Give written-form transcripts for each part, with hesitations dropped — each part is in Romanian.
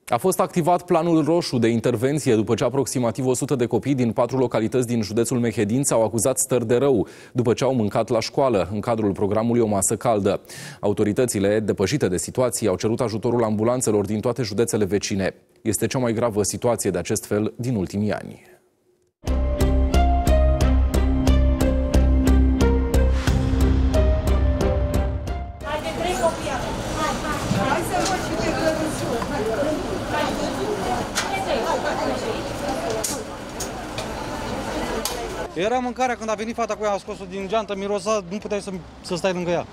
A fost activat planul roșu de intervenție după ce aproximativ 100 de copii din 4 localități din județul Mehedinți au acuzat stări de rău după ce au mâncat la școală, în cadrul programului O Masă Caldă. Autoritățile, depășite de situație, au cerut ajutorul ambulanțelor din toate județele vecine. Este cea mai gravă situație de acest fel din ultimii ani. Era mâncarea când a venit fata cu ea, a scos-o din geantă, mirosa, nu puteai să stai lângă ea.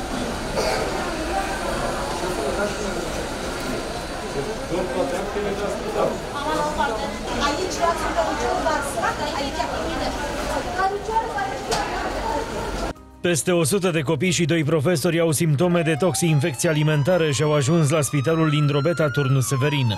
Peste 100 de copii și 2 profesori au simptome de toxi-infecție alimentară și au ajuns la spitalul din Drobeta, Turnu Severin.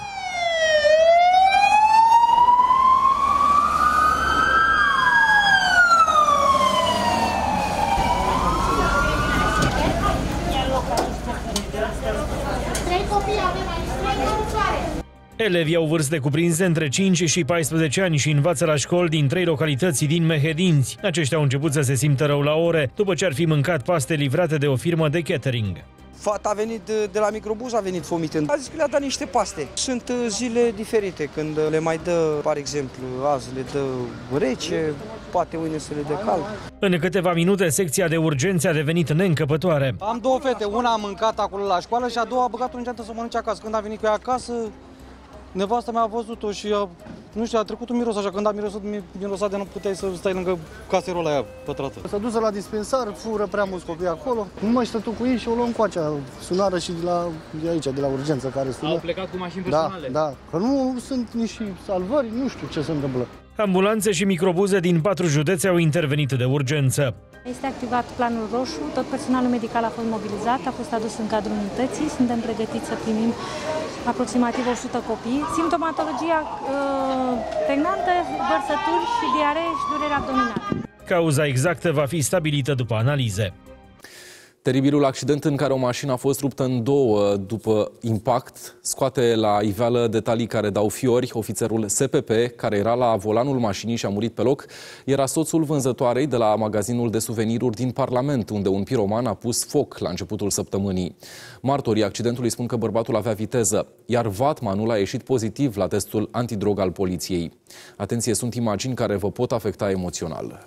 Elevii au vârste cuprinse între 5 și 14 ani și învață la școli din 3 localități din Mehedinți. Aceștia au început să se simtă rău la ore, după ce ar fi mâncat paste livrate de o firmă de catering. Fata a venit de la microbuz, a venit vomitând. A zis că le-a dat niște paste. Sunt zile diferite, când le mai dă, par exemplu, azi le dă rece, poate mâine să le dă cald. În câteva minute, secția de urgențe a devenit neîncăpătoare. Am 2 fete, una a mâncat acolo la școală și a doua a băgat-o în geantă să mănânce acasă. Când a venit cu ea acasă, nevasta mea a văzut-o și nu știu, a trecut un miros așa, când a mirosat de nu puteai să stai lângă caserola aia pătrată. S-a dus la dispensar, fură prea mulți copii acolo, nu mai stătu cu ei și o luăm cu acea sunară și de aici, de la urgență care sună. Au plecat cu mașini personale? Da, că nu sunt nici salvări, nu știu ce se întâmplă. Ambulanțe și microbuze din 4 județe au intervenit de urgență. Este activat planul roșu, tot personalul medical a fost mobilizat, a fost adus în cadrul unității, suntem pregătiți să primim aproximativ 100 copii. Simptomatologia pregnantă, vărsături și diaree și durere abdominală. Cauza exactă va fi stabilită după analize. Teribilul accident în care o mașină a fost ruptă în două după impact scoate la iveală detalii care dau fiori. Ofițerul SPP, care era la volanul mașinii și a murit pe loc, era soțul vânzătoarei de la magazinul de suveniruri din Parlament, unde un piroman a pus foc la începutul săptămânii. Martorii accidentului spun că bărbatul avea viteză, iar vatmanul a ieșit pozitiv la testul antidrog al poliției. Atenție, sunt imagini care vă pot afecta emoțional.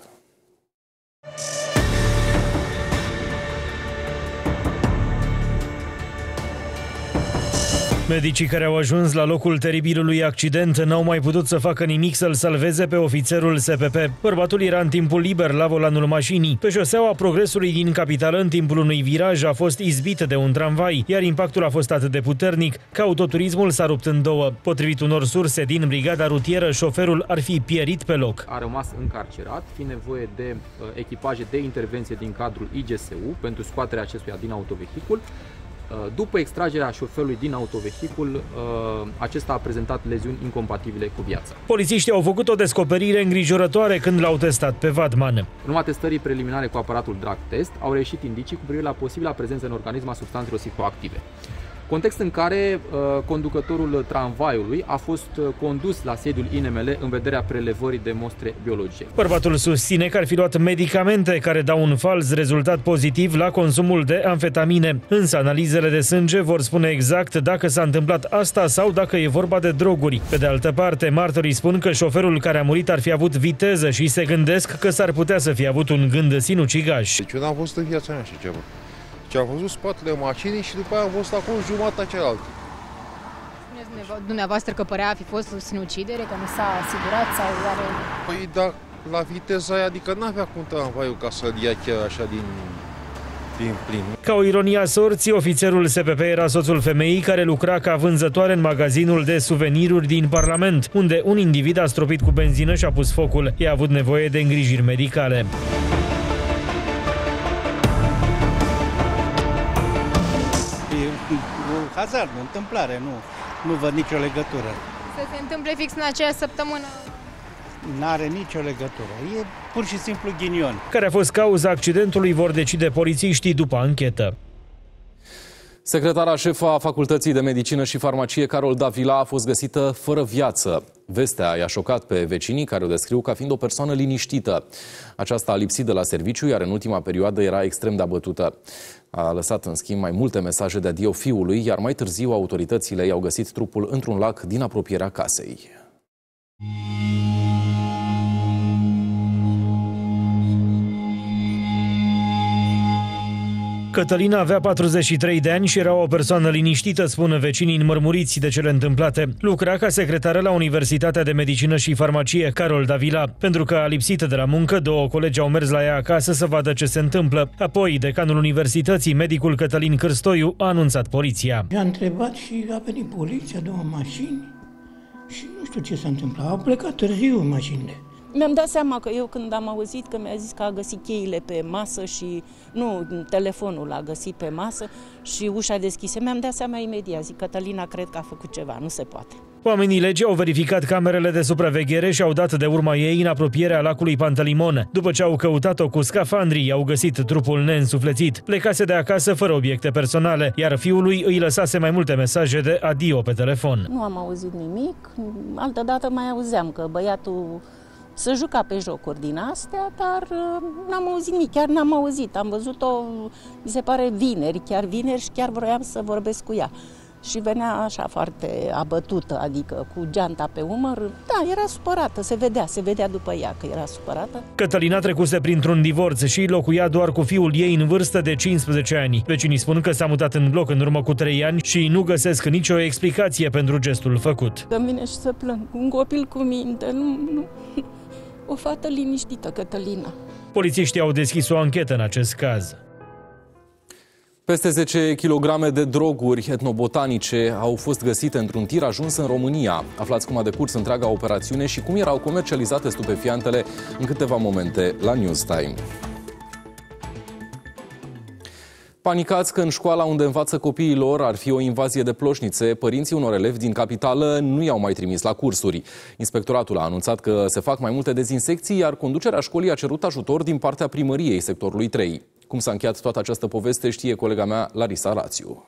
Medicii care au ajuns la locul teribilului accident n-au mai putut să facă nimic să-l salveze pe ofițerul SPP. Bărbatul era în timpul liber la volanul mașinii. Pe șoseaua Progresului din capitală, în timpul unui viraj, a fost izbit de un tramvai, iar impactul a fost atât de puternic că autoturismul s-a rupt în două. Potrivit unor surse din brigada rutieră, șoferul ar fi pierit pe loc. A rămas încarcerat, fiind nevoie de echipaje de intervenție din cadrul IGSU pentru scoaterea acestuia din autovehicul. După extragerea șoferului din autovehicul, acesta a prezentat leziuni incompatibile cu viața. Polițiștii au făcut o descoperire îngrijorătoare când l-au testat pe vatman. În urma testării preliminare cu aparatul drug test, au reieșit indicii cu privire la posibila prezență în organism a substanțelor psihoactive. Context în care conducătorul tramvaiului a fost condus la sediul INML în vederea prelevării de mostre biologice. Bărbatul susține că ar fi luat medicamente care dau un fals rezultat pozitiv la consumul de amfetamine. Însă analizele de sânge vor spune exact dacă s-a întâmplat asta sau dacă e vorba de droguri. Pe de altă parte, martorii spun că șoferul care a murit ar fi avut viteză și se gândesc că s-ar putea să fie avut un gând sinucigaș. Deci eu n-am văzut în viața mea așa ceva. Și am văzut spatele mașinii și după aia am văzut acolo jumatea cealaltă. Spuneți dumneavoastră că părea a fi fost sinucidere, că nu s-a asigurat sau are... Păi da, la viteza aia, adică n-avea cum tramvaiul ca să-l ia chiar așa din plin. Ca o ironie a sorții, ofițerul SPP era soțul femeii care lucra ca vânzătoare în magazinul de suveniruri din Parlament, unde un individ a stropit cu benzină și a pus focul. Ea a avut nevoie de îngrijiri medicale. Hazard, o întâmplare, nu văd nicio legătură. Să se întâmple fix în aceeași săptămână? N-are nicio legătură, e pur și simplu ghinion. Care a fost cauza accidentului vor decide polițiștii după anchetă. Secretara șefă a Facultății de Medicină și Farmacie, Carol Davila, a fost găsită fără viață. Vestea i-a șocat pe vecinii, care o descriu ca fiind o persoană liniștită. Aceasta a lipsit de la serviciu, iar în ultima perioadă era extrem de abătută. A lăsat, în schimb, mai multe mesaje de adio fiului, iar mai târziu autoritățile i-au găsit trupul într-un lac din apropierea casei. Cătălina avea 43 de ani și era o persoană liniștită, spun vecinii înmărmuriți de cele întâmplate. Lucra ca secretară la Universitatea de Medicină și Farmacie, Carol Davila. Pentru că a lipsit de la muncă, două colegi au mers la ea acasă să vadă ce se întâmplă. Apoi, decanul universității, medicul Cătălin Cârstoiu, a anunțat poliția. I-a întrebat și a venit poliția, două mașini și nu știu ce s-a întâmplat. Au plecat târziu mașinile. Mi-am dat seama că eu, când am auzit că mi-a zis că a găsit cheile pe masă și, nu, telefonul l-a găsit pe masă și ușa deschisă, mi-am dat seama imediat. Zic, Cătălina, cred că a făcut ceva, nu se poate. Oamenii legii au verificat camerele de supraveghere și au dat de urma ei în apropierea lacului Pantelimon. După ce au căutat-o cu scafandrii, au găsit trupul neînsuflețit. Plecase de acasă fără obiecte personale, iar fiului îi lăsase mai multe mesaje de adio pe telefon. Nu am auzit nimic, altădată mai auzeam că băiatul se juca pe jocuri din astea, dar n-am auzit nimic, chiar n-am auzit. Am văzut-o, mi se pare, vineri și chiar vroiam să vorbesc cu ea. Și venea așa foarte abătută, adică cu geanta pe umăr. Da, era supărată, se vedea după ea că era supărată. Cătălina trecuse printr-un divorț și locuia doar cu fiul ei în vârstă de 15 ani. Vecinii spun că s-a mutat în bloc în urmă cu 3 ani și nu găsesc nicio explicație pentru gestul făcut. Îmi vine și să plâng. Un copil cu minte, nu. O fată liniștită, Cătălina. Polițiștii au deschis o anchetă în acest caz. Peste 10 kg de droguri etnobotanice au fost găsite într-un tir ajuns în România. Aflați cum a decurs întreaga operațiune și cum erau comercializate stupefiantele în câteva momente la Newstime. Panicați că în școala unde învață copiii lor ar fi o invazie de ploșnițe, părinții unor elevi din capitală nu i-au mai trimis la cursuri. Inspectoratul a anunțat că se fac mai multe dezinsecții, iar conducerea școlii a cerut ajutor din partea primăriei sectorului 3. Cum s-a încheiat toată această poveste știe colega mea, Larisa Rațiu.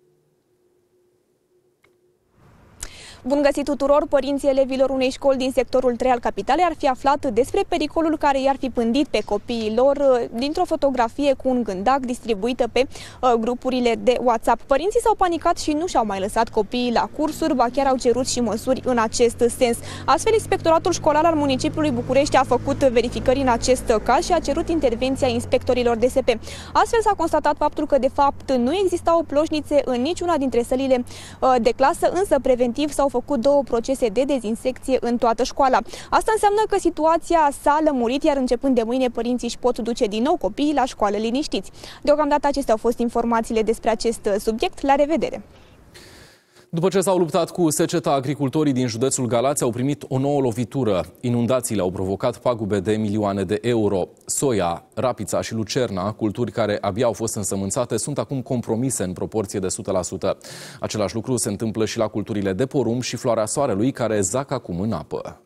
Bun găsit tuturor! Părinții elevilor unei școli din sectorul 3 al capitalei ar fi aflat despre pericolul care i-ar fi pândit pe copiii lor dintr-o fotografie cu un gândac distribuită pe grupurile de WhatsApp. Părinții s-au panicat și nu și-au mai lăsat copiii la cursuri, ba chiar au cerut și măsuri în acest sens. Astfel, Inspectoratul Școlar al municipiului București a făcut verificări în acest caz și a cerut intervenția inspectorilor DSP. Astfel s-a constatat faptul că, de fapt, nu existau ploșnițe în niciuna dintre sălile de clasă, însă preventiv s-au făcut 2 procese de dezinsecție în toată școala. Asta înseamnă că situația s-a lămurit, iar începând de mâine părinții își pot duce din nou copiii la școală liniștiți. Deocamdată acestea au fost informațiile despre acest subiect. La revedere! După ce s-au luptat cu seceta, agricultorii din județul Galați au primit o nouă lovitură. Inundațiile au provocat pagube de milioane de euro. Soia, rapița și lucerna, culturi care abia au fost însămânțate, sunt acum compromise în proporție de 100%. Același lucru se întâmplă și la culturile de porumb și floarea soarelui, care zac acum în apă.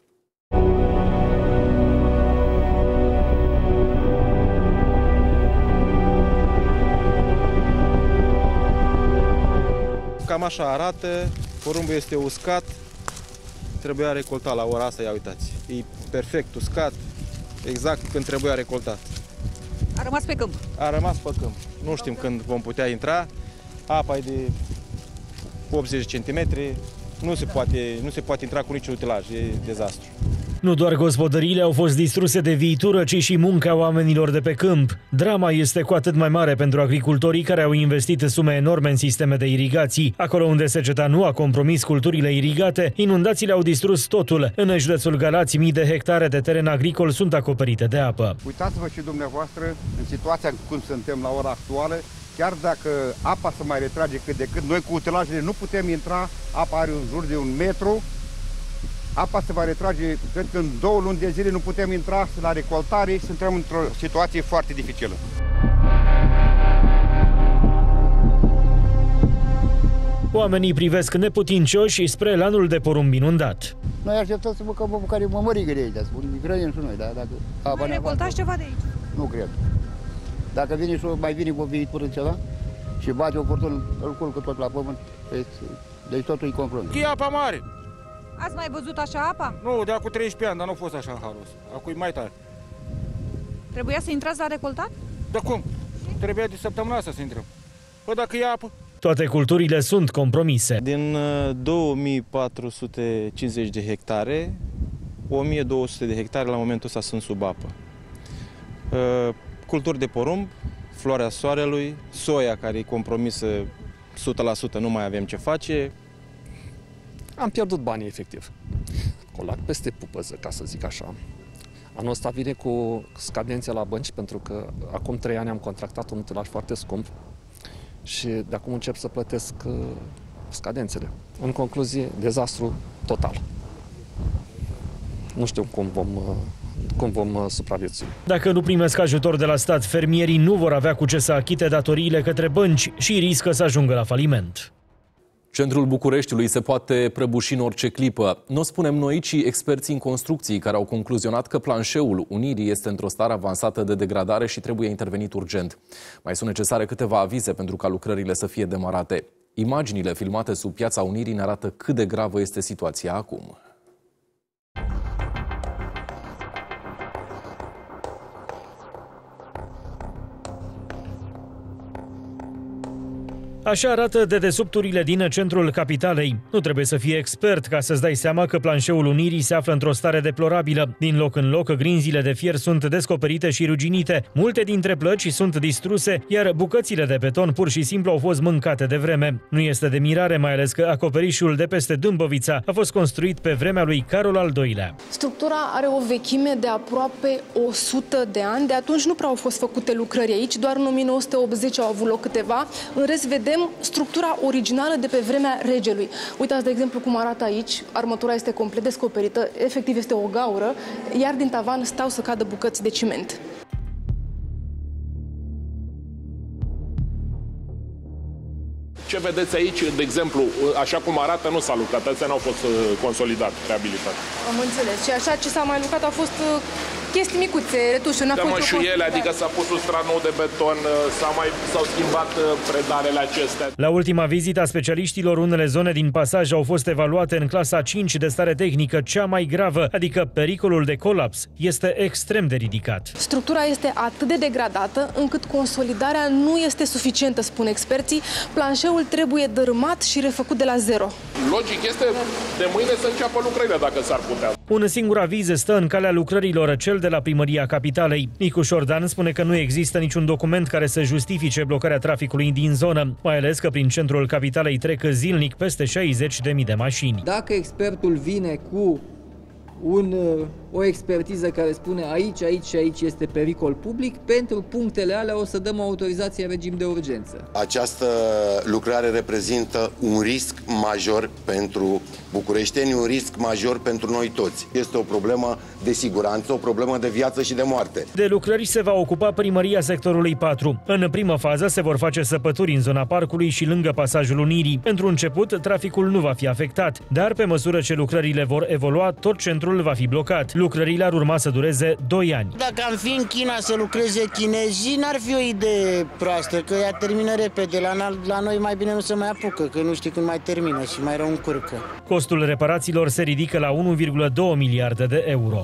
Cam așa arată, porumbul este uscat, trebuia recoltat la ora asta, ia uitați. E perfect uscat, exact când trebuia recoltat. A rămas pe câmp? A rămas pe câmp. Nu știm când vom putea intra, apa e de 80 cm, nu se poate intra cu niciun utilaj, e dezastru. Nu doar gospodăriile au fost distruse de viitură, ci și munca oamenilor de pe câmp. Drama este cu atât mai mare pentru agricultorii care au investit sume enorme în sisteme de irigații. Acolo unde seceta nu a compromis culturile irigate, inundațiile au distrus totul. În județul Galați, mii de hectare de teren agricol sunt acoperite de apă. Uitați-vă și dumneavoastră în situația cum suntem la ora actuală. Chiar dacă apa se mai retrage cât de cât, noi cu utilajele nu putem intra, apa are în jur de 1 metru. Apa se va retrage, cred că în 2 luni de zile nu putem intra la recoltare, suntem într-o situație foarte dificilă. Oamenii privesc neputincioși spre lanul de porumb inundat. Noi așteptăm să mâncăm o bucare mămărigă de aici, spun, grăim și noi, dar dacă apa mai recoltați ceva de aici? Nu cred. Dacă vine și mai vine o viitură ceva și bate oportun, îl culcă tot la pământ. Deci totul e compromis. E apa mare. Ați mai văzut așa apa? Nu, de acum 13 ani, dar nu a fost așa în halul ăsta. Acum e mai tare. Trebuia să intrați la recoltat? Da cum? Trebuia de săptămâna asta să intrăm. Păi dacă e apă... Toate culturile sunt compromise. Din 2450 de hectare, 1200 de hectare la momentul ăsta sunt sub apă. Culturi de porumb, floarea soarelui, soia care e compromisă 100%, nu mai avem ce face. Am pierdut banii, efectiv. Colac peste pupăză, ca să zic așa. Anul ăsta vine cu scadențe la bănci, pentru că acum 3 ani am contractat un utilaj foarte scump și de acum încep să plătesc scadențele. În concluzie, dezastru total. Nu știu cum vom supraviețui. Dacă nu primesc ajutor de la stat, fermierii nu vor avea cu ce să achite datoriile către bănci și riscă să ajungă la faliment. Centrul Bucureștiului se poate prăbuși în orice clipă. Nu o spunem noi, ci experții în construcții, care au concluzionat că planșeul Unirii este într-o stare avansată de degradare și trebuie intervenit urgent. Mai sunt necesare câteva avize pentru ca lucrările să fie demarate. Imaginile filmate sub Piața Unirii ne arată cât de gravă este situația acum. Așa arată dedesubturile din centrul capitalei. Nu trebuie să fii expert ca să-ți dai seama că planșeul Unirii se află într-o stare deplorabilă. Din loc în loc, grinzile de fier sunt descoperite și ruginite. Multe dintre plăci sunt distruse, iar bucățile de beton pur și simplu au fost mâncate de vreme. Nu este de mirare, mai ales că acoperișul de peste Dâmbovița a fost construit pe vremea lui Carol al II-lea. Structura are o vechime de aproape 100 de ani. De atunci nu prea au fost făcute lucrări aici, doar în 1980 au avut loc câteva. În rest, vedem structura originală de pe vremea regelui. Uitați, de exemplu, cum arată aici. Armătura este complet descoperită, efectiv este o gaură, iar din tavan stau să cadă bucăți de ciment. Ce vedeți aici, de exemplu, așa cum arată, nu s-a lucrat, astea n-au fost consolidat, reabilitat. Am înțeles. Și așa ce s-a mai lucrat a fost chestii micuțe, retușuri, n-a fost mășuiele, adică s-a pus un strat nou de beton, s-au schimbat predarele acestea. La ultima vizită a specialiștilor, unele zone din pasaj au fost evaluate în clasa 5 de stare tehnică cea mai gravă, adică pericolul de colaps este extrem de ridicat. Structura este atât de degradată încât consolidarea nu este suficientă, spun experții. Planșeul trebuie dărâmat și refăcut de la zero. Logic este de mâine să înceapă lucrările, dacă s-ar putea. Un singur aviz stă în calea lucrărilor, cel de la Primăria Capitalei. Nicu Șordan spune că nu există niciun document care să justifice blocarea traficului din zonă, mai ales că prin centrul capitalei trec zilnic peste 60.000 de mașini. Dacă expertul vine cu o expertiză care spune aici, aici și aici este pericol public, pentru punctele alea o să dăm autorizație în regim de urgență. Această lucrare reprezintă un risc major pentru bucureșteni, un risc major pentru noi toți. Este o problemă de siguranță, o problemă de viață și de moarte. De lucrări se va ocupa Primăria sectorului 4. În primă fază se vor face săpături în zona parcului și lângă pasajul Unirii. Pentru început, traficul nu va fi afectat, dar pe măsură ce lucrările vor evolua, tot centrul va fi blocat. Lucrările ar urma să dureze 2 ani. Dacă am fi în China să lucreze chinezii, n-ar fi o idee proastă, că ea termină repede. La noi mai bine nu se mai apucă, că nu știi când mai termină și mai rău încurcă. Costul reparațiilor se ridică la 1,2 miliarde de euro.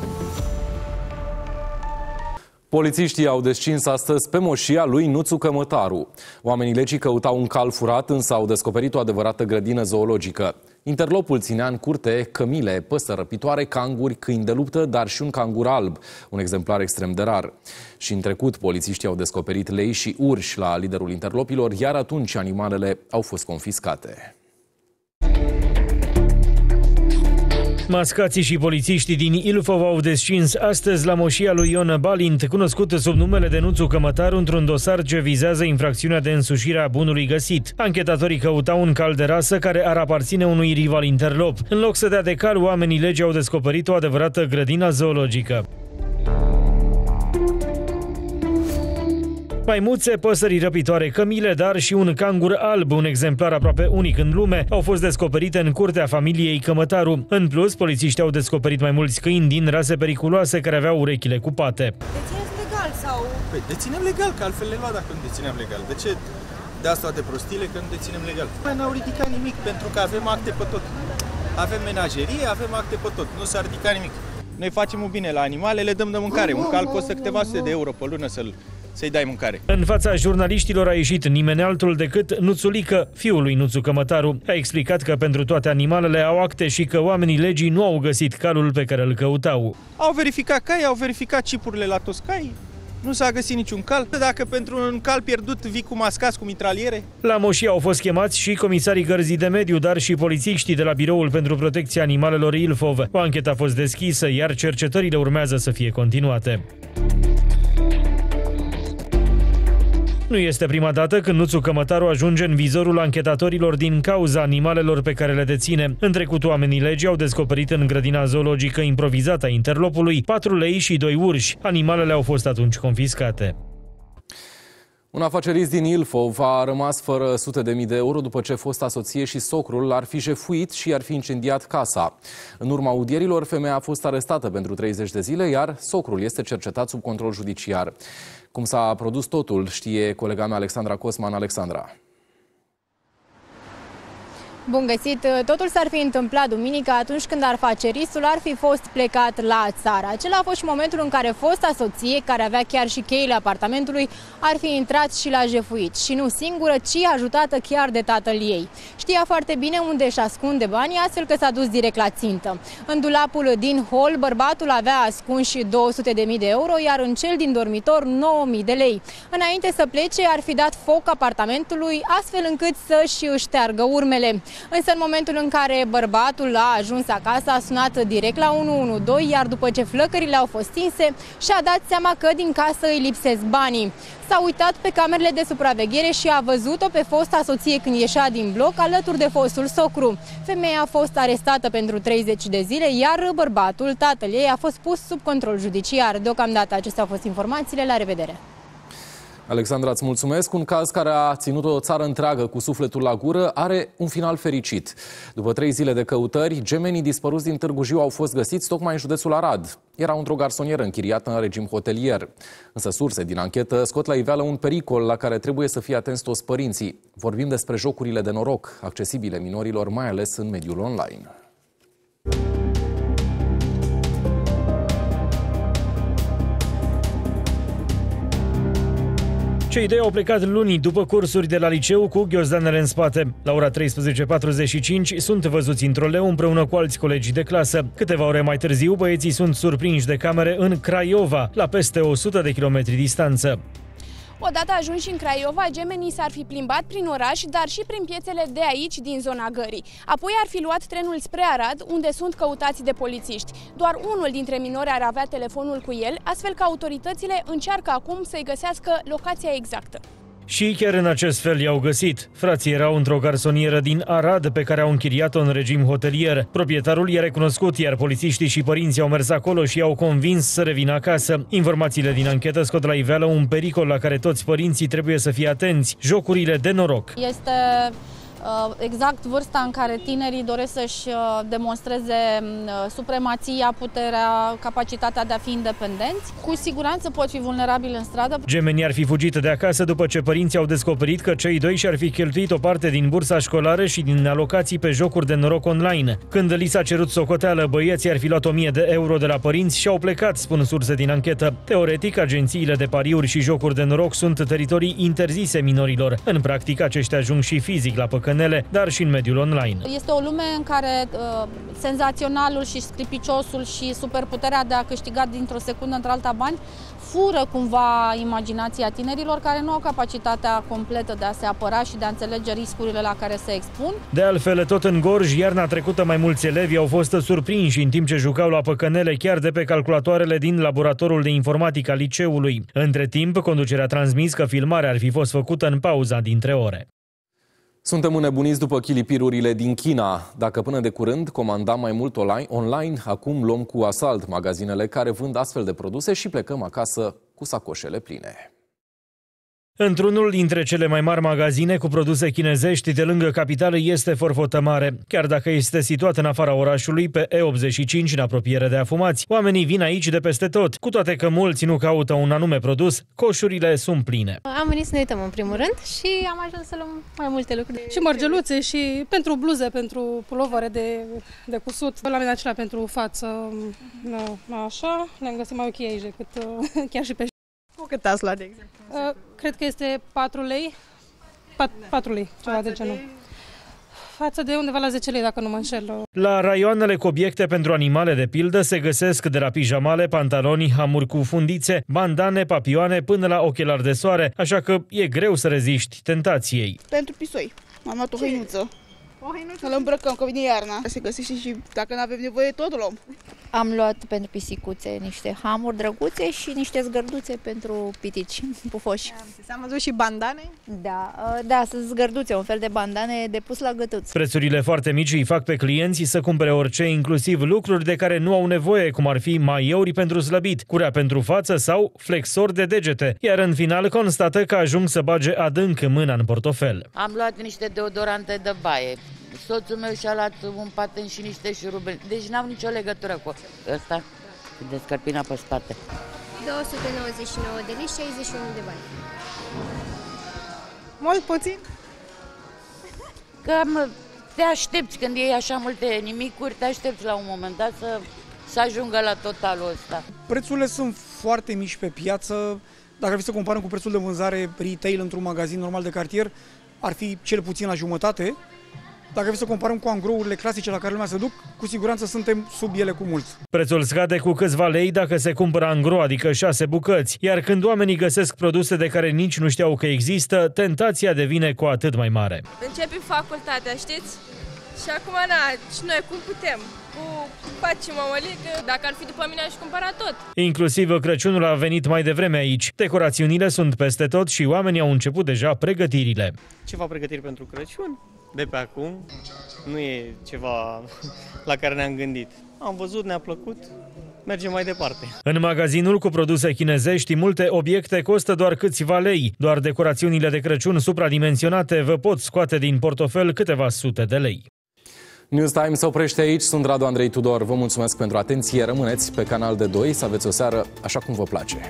Polițiștii au descins astăzi pe moșia lui Nuțu Cămătaru. Oamenii legii căutau un cal furat, însă au descoperit o adevărată grădină zoologică. Interlopul ținea în curte cămile, păsări răpitoare, canguri, câini de luptă, dar și un cangur alb, un exemplar extrem de rar. Și în trecut, polițiștii au descoperit lei și urși la liderul interlopilor, iar atunci animalele au fost confiscate. Mascații și polițiștii din Ilfov au descins astăzi la moșia lui Ion Balint, cunoscut sub numele de Nuțu Cămătaru, într-un dosar ce vizează infracțiunea de însușire a bunului găsit. Anchetatorii căutau un cal de rasă care ar aparține unui rival interlop. În loc să dea de cal, oamenii legii au descoperit o adevărată grădină zoologică. Maimuțe, păsări răpitoare, cămile, dar și un cangur alb, un exemplar aproape unic în lume, au fost descoperite în curtea familiei Cămătaru. În plus, polițiștii au descoperit mai mulți câini din rase periculoase care aveau urechile cupate. Dețineți legal sau? Păi deținem legal, că altfel le lua dacă nu deținem legal. De ce de asta de prostile că nu deținem legal. Mai n-au ridicat nimic pentru că avem acte pe tot. Avem menagerie, avem acte pe tot. Nu s-a ridicat nimic. Noi facem un bine la animale, le dăm de mâncare. Un cal costă câteva sute de euro pe lună să-i dai mâncare. În fața jurnaliștilor a ieșit nimeni altul decât Nuțulică, fiul lui Nuțu Cămătaru. A explicat că pentru toate animalele au acte și că oamenii legii nu au găsit calul pe care îl căutau. Au verificat cai, au verificat cipurile la toți cai. Nu s-a găsit niciun cal. Dacă pentru un cal pierdut vii cu mascați, cu mitraliere? La Moșia au fost chemați și comisarii Gărzii de Mediu, dar și polițiștii de la Biroul pentru Protecția Animalelor Ilfov. O anchetă a fost deschisă, iar cercetările urmează să fie continuate. Nu este prima dată când Nuțu Cămătaru ajunge în vizorul anchetatorilor din cauza animalelor pe care le deține. În trecut, oamenii legii au descoperit în grădina zoologică improvizată a Interlopului 4 lei și 2 urși. Animalele au fost atunci confiscate. Un afacerist din Ilfov a rămas fără sute de mii de euro după ce fosta soție și socrul l-ar fi jefuit și i-ar fi incendiat casa. În urma audierilor, femeia a fost arestată pentru 30 de zile, iar socrul este cercetat sub control judiciar. Cum s-a produs totul, știe colega mea Alexandra Cosman. Alexandra. Bun găsit! Totul s-ar fi întâmplat duminică atunci când afaceristul ar fi fost plecat la țară. Acela a fost și momentul în care fosta soție, care avea chiar și cheile apartamentului, ar fi intrat și l-a jefuit. Și nu singură, ci ajutată chiar de tatăl ei. Știa foarte bine unde își ascunde banii, astfel că s-a dus direct la țintă. În dulapul din hol, bărbatul avea ascunși 200.000 de euro, iar în cel din dormitor 9.000 de lei. Înainte să plece, ar fi dat foc apartamentului, astfel încât să-și șteargă urmele. Însă în momentul în care bărbatul a ajuns acasă, a sunat direct la 112, iar după ce flăcările au fost stinse, și-a dat seama că din casă îi lipsesc banii. S-a uitat pe camerele de supraveghere și a văzut-o pe fosta soție când ieșea din bloc alături de fostul socru. Femeia a fost arestată pentru 30 de zile, iar bărbatul, tatăl ei, a fost pus sub control judiciar. Deocamdată acestea au fost informațiile. La revedere! Alexandra, îți mulțumesc. Un caz care a ținut o țară întreagă cu sufletul la gură are un final fericit. După 3 zile de căutări, gemenii dispăruți din Târgu Jiu au fost găsiți tocmai în județul Arad. Erau într-o garsonieră închiriată în regim hotelier. Însă surse din anchetă scot la iveală un pericol la care trebuie să fie atenți toți părinții. Vorbim despre jocurile de noroc, accesibile minorilor, mai ales în mediul online. Cei doi au plecat luni după cursuri de la liceu cu ghiozdanele în spate. La ora 13:45 sunt văzuți în troleu împreună cu alți colegi de clasă. Câteva ore mai târziu, băieții sunt surprinși de camere în Craiova, la peste 100 de kilometri distanță. Odată ajunși în Craiova, gemenii s-ar fi plimbat prin oraș, dar și prin piețele de aici, din zona Gării. Apoi ar fi luat trenul spre Arad, unde sunt căutați de polițiști. Doar unul dintre minori ar avea telefonul cu el, astfel că autoritățile încearcă acum să-i găsească locația exactă. Și chiar în acest fel i-au găsit. Frații erau într-o garsonieră din Arad pe care au închiriat-o în regim hotelier. Proprietarul i-a recunoscut, iar polițiștii și părinții au mers acolo și i-au convins să revină acasă. Informațiile din anchetă scot la iveală un pericol la care toți părinții trebuie să fie atenți: jocurile de noroc. Este exact vârsta în care tinerii doresc să-și demonstreze supremația, puterea, capacitatea de a fi independenți. Cu siguranță pot fi vulnerabili în stradă. Gemenii ar fi fugit de acasă după ce părinții au descoperit că cei doi și-ar fi cheltuit o parte din bursa școlară și din alocații pe jocuri de noroc online. Când li s-a cerut socoteală, băieții ar fi luat 1000 de euro de la părinți și au plecat, spun surse din anchetă. Teoretic, agențiile de pariuri și jocuri de noroc sunt teritorii interzise minorilor. În practică, aceștia ajung și fizic la păcănele, dar și în mediul online. Este o lume în care senzaționalul și scripiciosul și superputerea de a câștiga dintr-o secundă într-alta bani fură cumva imaginația tinerilor care nu au capacitatea completă de a se apăra și de a înțelege riscurile la care se expun. De altfel, tot în Gorj, iarna trecută mai mulți elevi au fost surprinși în timp ce jucau la păcănele chiar de pe calculatoarele din laboratorul de informatică al liceului. Între timp, conducerea a transmis că filmarea ar fi fost făcută în pauza dintre ore. Suntem înnebuniți după chilipirurile din China. Dacă până de curând comandam mai mult online, acum luăm cu asalt magazinele care vând astfel de produse și plecăm acasă cu sacoșele pline. Într-unul dintre cele mai mari magazine cu produse chinezești de lângă capitală este forfotă mare. Chiar dacă este situat în afara orașului, pe E85, în apropiere de afumați, oamenii vin aici de peste tot. Cu toate că mulți nu caută un anume produs, coșurile sunt pline. Am venit să ne uităm în primul rând și am ajuns să luăm mai multe lucruri. Și mărgeluțe și pentru bluze, pentru pulovere de cusut. La mine acelea pentru față, așa, le-am găsit mai ok aici decât chiar și pe. Cu cât ați luat, de exemplu? Cred că este 4 lei, 4 lei, ceva de genul. Față de undeva la 10 lei, dacă nu mă înșel. La raioanele cu obiecte pentru animale, de pildă, se găsesc de la pijamale, pantaloni, hamuri cu fundițe, bandane, papioane, până la ochelari de soare, așa că e greu să reziști tentației. Pentru pisoi. Am luat o hăinuță. Îl îmbrăcăm, că vine iarna. Se găsește și dacă nu avem nevoie, tot luăm. Am luat pentru pisicuțe niște hamuri drăguțe și niște zgărduțe pentru pitici pufoși. Am văzut și bandane? Da, sunt zgărduțe, un fel de bandane de pus la gătuț. Prețurile foarte mici îi fac pe clienții să cumpere orice, inclusiv lucruri de care nu au nevoie, cum ar fi maiouri pentru slăbit, curea pentru față sau flexor de degete, iar în final constată că ajung să bage adânc mâna în portofel. Am luat niște deodorante de baie. Soțul meu și-a luat un paten și niște șurubeli. Deci n-am nicio legătură cu ăsta, de scărpina pe spate. 299 de lei, 61 de bani. Mult puțin? Că te aștepți când iei așa multe nimicuri, te aștepți la un moment dat să ajungă la totalul ăsta. Prețurile sunt foarte mici pe piață. Dacă ar fi să comparăm cu prețul de vânzare retail într-un magazin normal de cartier, ar fi cel puțin la jumătate. Dacă vrem să comparăm cu angrourile clasice la care lumea se duc, cu siguranță suntem sub ele cu mult. Prețul scade cu câțiva lei dacă se cumpără angro, adică 6 bucăți, iar când oamenii găsesc produse de care nici nu știau că există, tentația devine cu atât mai mare. Începem facultatea, știți? Și acum, și noi cum putem? Cu paci mămălică, dacă ar fi după mine aș cumpăra tot. Inclusiv Crăciunul a venit mai devreme aici. Decorațiunile sunt peste tot și oamenii au început deja pregătirile. Ceva pregătiri pentru Crăciun, de pe acum. Nu e ceva la care ne-am gândit. Am văzut, ne-a plăcut, mergem mai departe. În magazinul cu produse chinezești, multe obiecte costă doar câțiva lei. Doar decorațiunile de Crăciun supradimensionate vă pot scoate din portofel câteva sute de lei. News Time se oprește aici. Sunt Radu Andrei Tudor. Vă mulțumesc pentru atenție. Rămâneți pe Canal de 2 să aveți o seară așa cum vă place.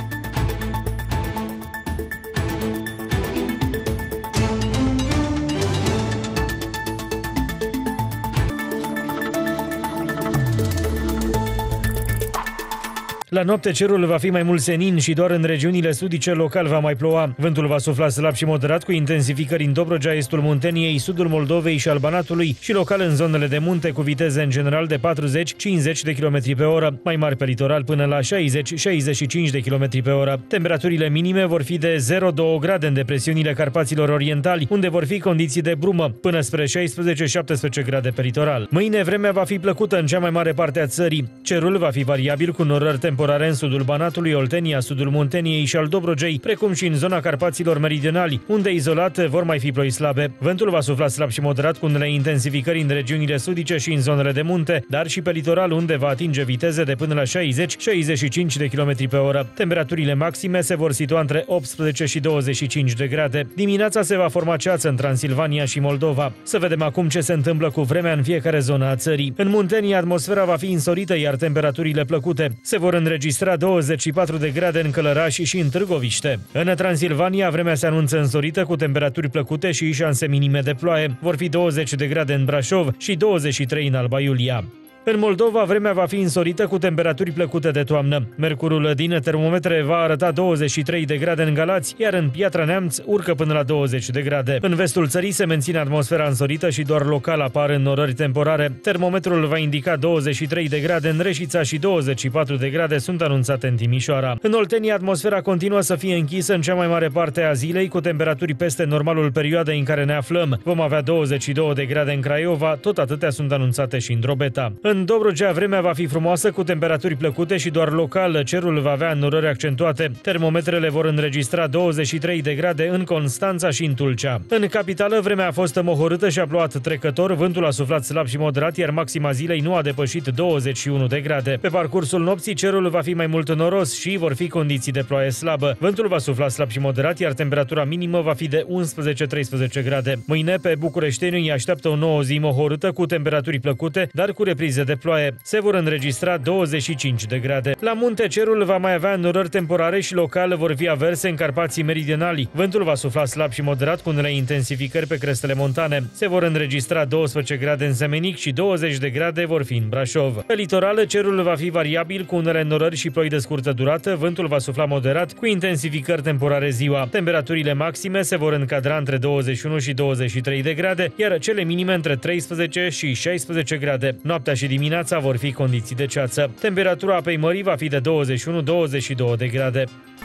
La noapte cerul va fi mai mult senin și doar în regiunile sudice local va mai ploua. Vântul va sufla slab și moderat cu intensificări în Dobrogea, estul Munteniei, sudul Moldovei și al Banatului și local în zonele de munte cu viteze în general de 40-50 de km pe oră, mai mari pe litoral până la 60-65 de km pe oră. Temperaturile minime vor fi de 0-2 grade în depresiunile Carpaților Orientali, unde vor fi condiții de brumă, până spre 16-17 grade pe litoral. Mâine vremea va fi plăcută în cea mai mare parte a țării. Cerul va fi variabil cu norări temporare în sudul Banatului, Oltenia, sudul Munteniei și al Dobrogei, precum și în zona Carpaților meridionali, unde izolat vor mai fi ploi slabe. Vântul va sufla slab și moderat cu unele intensificări în regiunile sudice și în zonele de munte, dar și pe litoral, unde va atinge viteze de până la 60-65 de km pe oră. Temperaturile maxime se vor situa între 18 și 25 de grade. Dimineața se va forma ceață în Transilvania și Moldova. Să vedem acum ce se întâmplă cu vremea în fiecare zonă a țării. În Muntenia atmosfera va fi însorită, iar temperaturile plăcute. Se vor înregistra 24 de grade în Călăraș și în Târgoviște. În Transilvania, vremea se anunță însorită cu temperaturi plăcute și șanse minime de ploaie. Vor fi 20 de grade în Brașov și 23 în Alba Iulia. În Moldova, vremea va fi însorită cu temperaturi plăcute de toamnă. Mercurul din termometre va arăta 23 de grade în Galați, iar în Piatra Neamț urcă până la 20 de grade. În vestul țării se menține atmosfera însorită și doar local apar înnorări temporare. Termometrul va indica 23 de grade în Reșița și 24 de grade sunt anunțate în Timișoara. În Oltenia, atmosfera continuă să fie închisă în cea mai mare parte a zilei, cu temperaturi peste normalul perioadei în care ne aflăm. Vom avea 22 de grade în Craiova, tot atâtea sunt anunțate și în Drobeta. În În Dobrogea vremea va fi frumoasă cu temperaturi plăcute și doar local cerul va avea înnorări accentuate. Termometrele vor înregistra 23 de grade în Constanța și în Tulcea. În capitală vremea a fost mohorâtă și a plouat trecător, vântul a suflat slab și moderat, iar maxima zilei nu a depășit 21 de grade. Pe parcursul nopții cerul va fi mai mult noros și vor fi condiții de ploaie slabă. Vântul va sufla slab și moderat, iar temperatura minimă va fi de 11-13 grade. Mâine pe bucureștenii îi așteaptă o nouă zi mohorâtă cu temperaturi plăcute, dar cu reprize de ploaie. Se vor înregistra 25 de grade. La munte cerul va mai avea înnorări temporare și local vor fi averse în Carpații meridionali. Vântul va sufla slab și moderat cu unele intensificări pe crestele montane. Se vor înregistra 12 grade în Semenic și 20 de grade vor fi în Brașov. Pe litoral cerul va fi variabil cu unele înnorări și ploi de scurtă durată, vântul va sufla moderat cu intensificări temporare ziua. Temperaturile maxime se vor încadra între 21 și 23 de grade, iar cele minime între 13 și 16 grade. Noaptea și dimineața vor fi condiții de ceață. Temperatura apei mării va fi de 21-22 de grade.